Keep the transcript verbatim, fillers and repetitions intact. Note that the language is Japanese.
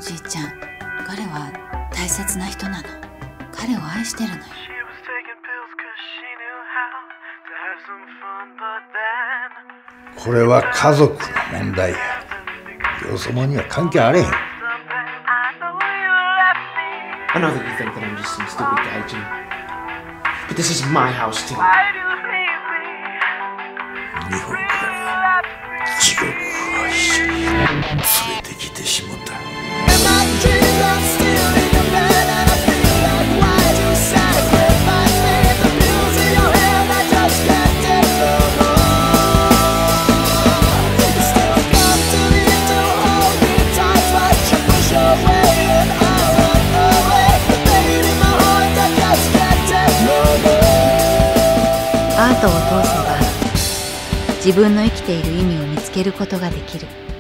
じいちゃん、彼は大切な人なの。彼を愛してるのよ。 これは家族の問題や。よそ者には関係あれへん。 I know that you think that I'm just some stupid guy, Jim. But this is my house too. 日本から地獄を一緒に連れてきてしもた。 アートを通せば自分の生きている意味を見つけることができる。